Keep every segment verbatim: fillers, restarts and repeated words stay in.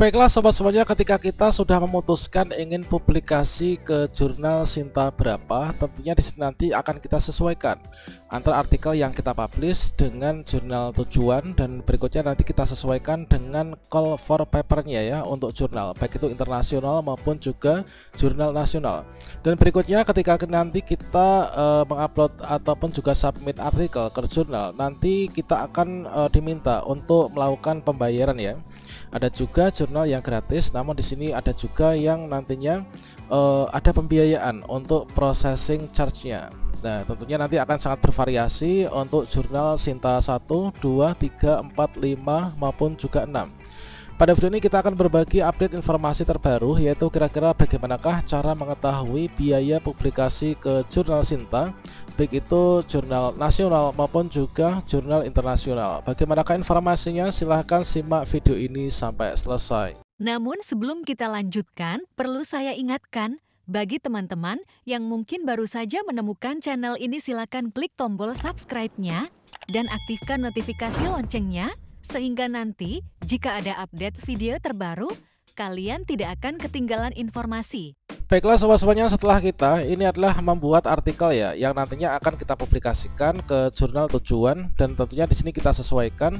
Baiklah sobat semuanya, ketika kita sudah memutuskan ingin publikasi ke jurnal Sinta berapa, tentunya di sini nanti akan kita sesuaikan antara artikel yang kita publish dengan jurnal tujuan, dan berikutnya nanti kita sesuaikan dengan call for papernya ya untuk jurnal, baik itu internasional maupun juga jurnal nasional. Dan berikutnya ketika nanti kita uh, mengupload ataupun juga submit artikel ke jurnal, nanti kita akan uh, diminta untuk melakukan pembayaran ya. Ada juga jurnal yang gratis, namun di sini ada juga yang nantinya uh, ada pembiayaan untuk processing charge-nya. Nah, tentunya nanti akan sangat bervariasi untuk jurnal Sinta satu, dua, tiga, empat, lima maupun juga enam. Pada video ini kita akan berbagi update informasi terbaru, yaitu kira-kira bagaimanakah cara mengetahui biaya publikasi ke jurnal Sinta, baik itu jurnal nasional maupun juga jurnal internasional. Bagaimanakah informasinya? Silahkan simak video ini sampai selesai. Namun sebelum kita lanjutkan, perlu saya ingatkan, bagi teman-teman yang mungkin baru saja menemukan channel ini, silakan klik tombol subscribe-nya dan aktifkan notifikasi loncengnya, sehingga nanti jika ada update video terbaru, kalian tidak akan ketinggalan informasi. Baiklah sobat-sobatnya, setelah kita ini adalah membuat artikel ya yang nantinya akan kita publikasikan ke jurnal tujuan, dan tentunya di sini kita sesuaikan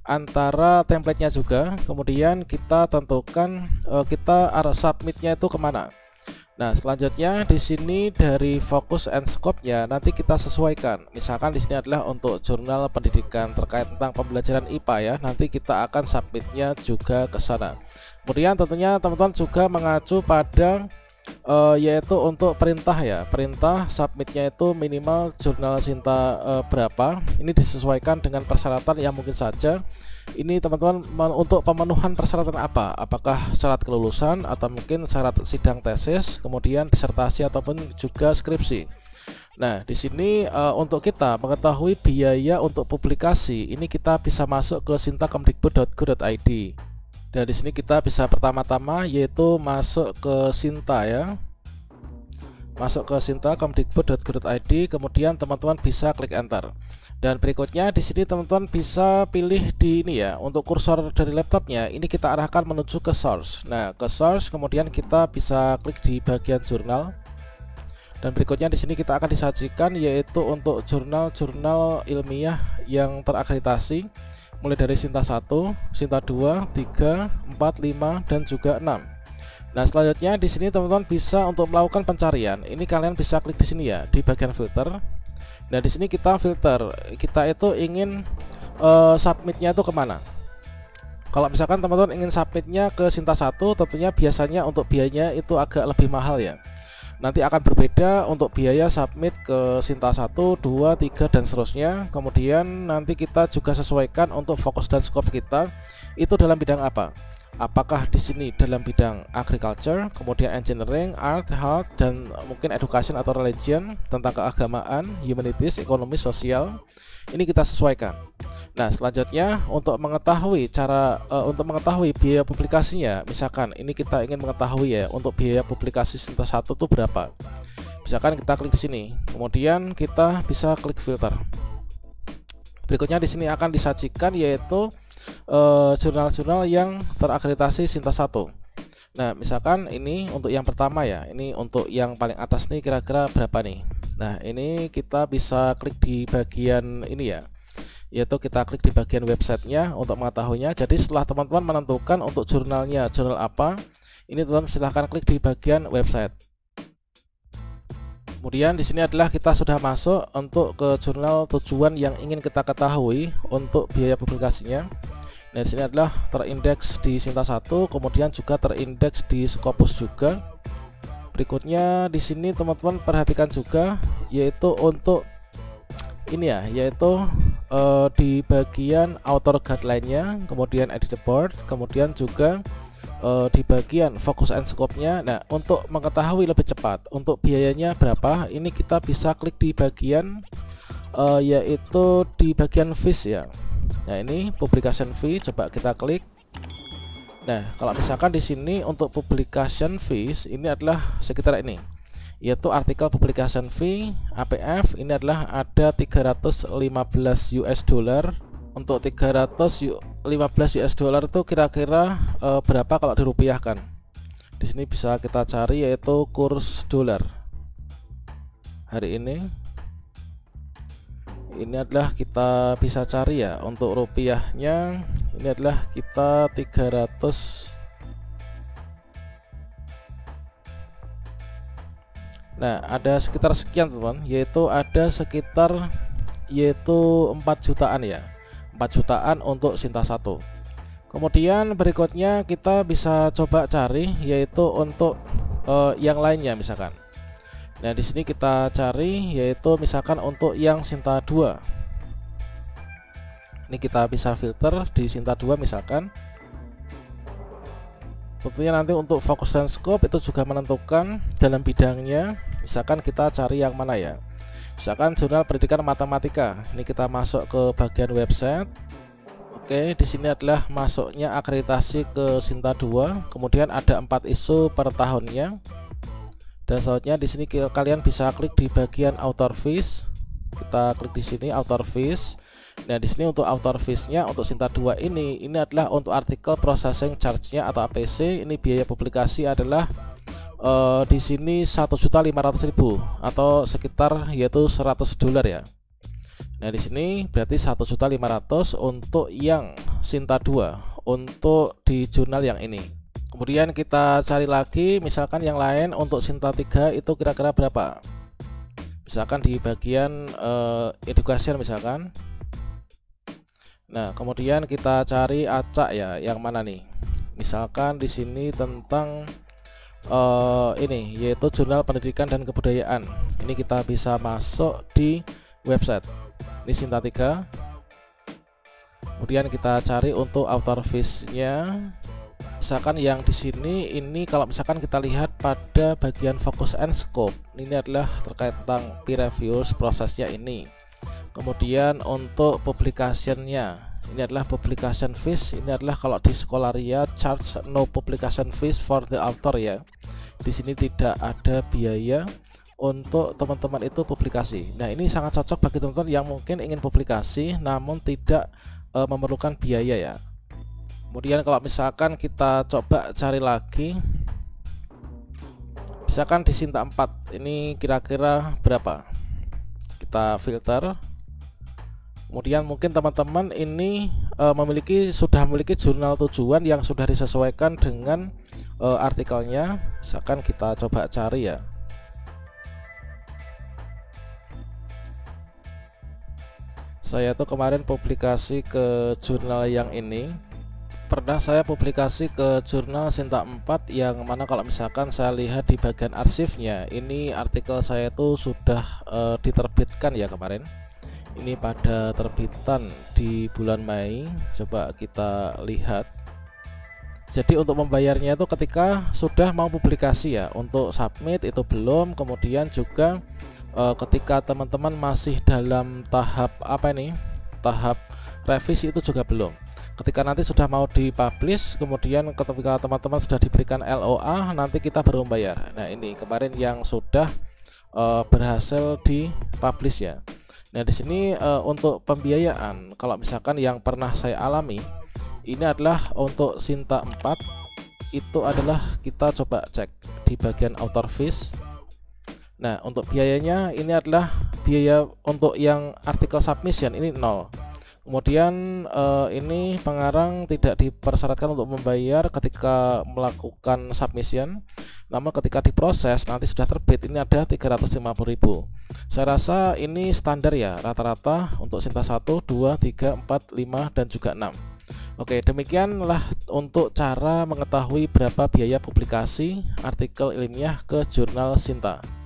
antara template-nya juga, kemudian kita tentukan uh, kita arah submit-nya itu kemana. Nah, selanjutnya di sini dari fokus and scope-nya nanti kita sesuaikan. Misalkan di sini adalah untuk jurnal pendidikan terkait tentang pembelajaran I P A ya. Nanti kita akan submitnya juga ke sana. Kemudian tentunya teman-teman juga mengacu pada uh, yaitu untuk perintah ya. Perintah submitnya itu minimal jurnal Sinta uh, berapa. Ini disesuaikan dengan persyaratan yang mungkin saja. Ini teman-teman untuk pemenuhan persyaratan apa? Apakah syarat kelulusan atau mungkin syarat sidang tesis, kemudian disertasi ataupun juga skripsi. Nah, di sini uh, untuk kita mengetahui biaya untuk publikasi, ini kita bisa masuk ke sinta kemdikbud dot go dot i d. Dan di sini kita bisa pertama-tama yaitu masuk ke Sinta ya. Masuk ke sinta kemdikbud dot go dot i d, kemudian teman-teman bisa klik enter. Dan berikutnya di sini teman-teman bisa pilih di ini ya, untuk kursor dari laptopnya ini kita arahkan menuju ke source. Nah, ke source kemudian kita bisa klik di bagian jurnal. Dan berikutnya di sini kita akan disajikan yaitu untuk jurnal-jurnal ilmiah yang terakreditasi mulai dari Sinta satu, Sinta dua, tiga, empat, lima dan juga enam. Nah, selanjutnya di sini teman-teman bisa untuk melakukan pencarian. Ini kalian bisa klik di sini ya, di bagian filter. Nah, di sini kita filter, kita itu ingin uh, submitnya itu kemana. Kalau misalkan teman-teman ingin submitnya ke Sinta satu, tentunya biasanya untuk biayanya itu agak lebih mahal ya. Nanti akan berbeda untuk biaya submit ke Sinta satu, dua, tiga dan seterusnya. Kemudian nanti kita juga sesuaikan untuk fokus dan scope kita itu dalam bidang apa. Apakah di sini dalam bidang agriculture, kemudian engineering, art, health, dan mungkin education atau religion, tentang keagamaan, humanities, ekonomi, sosial. Ini kita sesuaikan. Nah, selanjutnya untuk mengetahui cara uh, untuk mengetahui biaya publikasinya, misalkan ini kita ingin mengetahui ya untuk biaya publikasi Sinta satu itu berapa. Misalkan kita klik di sini, kemudian kita bisa klik filter. Berikutnya di sini akan disajikan yaitu jurnal-jurnal uh, yang terakreditasi Sinta satu. Nah, misalkan ini untuk yang pertama ya, ini untuk yang paling atas nih kira-kira berapa nih. Nah, ini kita bisa klik di bagian ini ya, yaitu kita klik di bagian websitenya untuk mengetahuinya. Jadi setelah teman-teman menentukan untuk jurnalnya jurnal apa, ini teman-teman silahkan klik di bagian website. Kemudian di sini adalah kita sudah masuk untuk ke jurnal tujuan yang ingin kita ketahui untuk biaya publikasinya. Nah, di sini adalah terindeks di Sinta satu, kemudian juga terindeks di Scopus juga. Berikutnya di sini teman-teman perhatikan juga yaitu untuk ini ya, yaitu uh, di bagian author guideline-nya, kemudian edit board, kemudian juga Uh, di bagian fokus and scope-nya. Nah, untuk mengetahui lebih cepat untuk biayanya berapa, ini kita bisa klik di bagian uh, yaitu di bagian fees ya. Nah, ini publication fee, coba kita klik. Nah, kalau misalkan di sini untuk publication fees ini adalah sekitar ini, yaitu artikel publication fee A P F ini adalah ada tiga ratus lima belas US dollar. Untuk tiga ratus lima belas U S dollar itu kira-kira e, berapa kalau dirupiahkan. Di sini bisa kita cari yaitu kurs dolar hari ini. Ini adalah kita bisa cari ya untuk rupiahnya, ini adalah kita tiga ratus. Nah, ada sekitar sekian teman, yaitu ada sekitar yaitu empat jutaan ya. empat jutaan untuk Sinta satu. Kemudian berikutnya kita bisa coba cari yaitu untuk uh, yang lainnya misalkan. Nah, di sini kita cari yaitu misalkan untuk yang Sinta dua. Ini kita bisa filter di Sinta dua misalkan. Tentunya nanti untuk fokus dan scope itu juga menentukan dalam bidangnya. Misalkan kita cari yang mana ya. Misalkan jurnal pendidikan matematika. Ini kita masuk ke bagian website. Oke, di sini adalah masuknya akreditasi ke Sinta dua. Kemudian ada empat isu per tahunnya. Dan selanjutnya di sini kalian bisa klik di bagian author fees. Kita klik di sini author fees. Nah, di sini untuk author fees-nya untuk Sinta dua ini ini adalah untuk artikel processing charge-nya atau A P C. Ini biaya publikasi adalah uh, di sini satu juta lima ratus ribu atau sekitar yaitu seratus dolar ya. Nah, di sini berarti satu juta lima ratus ribu untuk yang Sinta dua untuk di jurnal yang ini. Kemudian kita cari lagi misalkan yang lain untuk Sinta tiga itu kira-kira berapa. Misalkan di bagian uh, education misalkan. Nah, kemudian kita cari acak ya, yang mana nih? Misalkan di sini tentang uh, ini yaitu jurnal pendidikan dan kebudayaan. Ini kita bisa masuk di website. Ini Sinta tiga. Kemudian kita cari untuk author fees-nya. Misalkan yang di sini ini kalau misalkan kita lihat pada bagian focus and scope, ini adalah terkait tentang peer reviews prosesnya ini. Kemudian untuk publication-nya, ini adalah publication fees. Ini adalah kalau di Scholaria charge no publication fees for the author ya. Di sini tidak ada biaya untuk teman-teman itu publikasi. Nah, ini sangat cocok bagi teman-teman yang mungkin ingin publikasi namun tidak e, memerlukan biaya ya. Kemudian kalau misalkan kita coba cari lagi, misalkan di Sinta empat ini kira-kira berapa, kita filter. Kemudian mungkin teman-teman ini e, memiliki sudah memiliki jurnal tujuan yang sudah disesuaikan dengan e, artikelnya. Misalkan kita coba cari ya. Saya tuh kemarin publikasi ke jurnal yang ini. Pernah saya publikasi ke jurnal Sinta empat yang mana kalau misalkan saya lihat di bagian arsipnya, ini artikel saya itu sudah e, diterbitkan ya kemarin. Ini pada terbitan di bulan Mei. Coba kita lihat. Jadi untuk membayarnya itu ketika sudah mau publikasi ya. Untuk submit itu belum. Kemudian juga e, ketika teman-teman masih dalam tahap apa ini, tahap revisi itu juga belum. Ketika nanti sudah mau dipublish, kemudian ketika teman-teman sudah diberikan L O A, nanti kita baru membayar. Nah, ini kemarin yang sudah uh, berhasil dipublish ya. Nah, di sini uh, untuk pembiayaan, kalau misalkan yang pernah saya alami, ini adalah untuk Sinta empat, itu adalah kita coba cek di bagian author fees. Nah, untuk biayanya ini adalah biaya untuk yang artikel submission ini nol. Kemudian uh, ini pengarang tidak dipersyaratkan untuk membayar ketika melakukan submission, namun ketika diproses nanti sudah terbit ini ada tiga ratus lima puluh ribu. Saya rasa ini standar ya, rata-rata untuk Sinta satu, dua, tiga, empat, lima dan juga enam. Oke, demikianlah untuk cara mengetahui berapa biaya publikasi artikel ilmiah ke jurnal Sinta.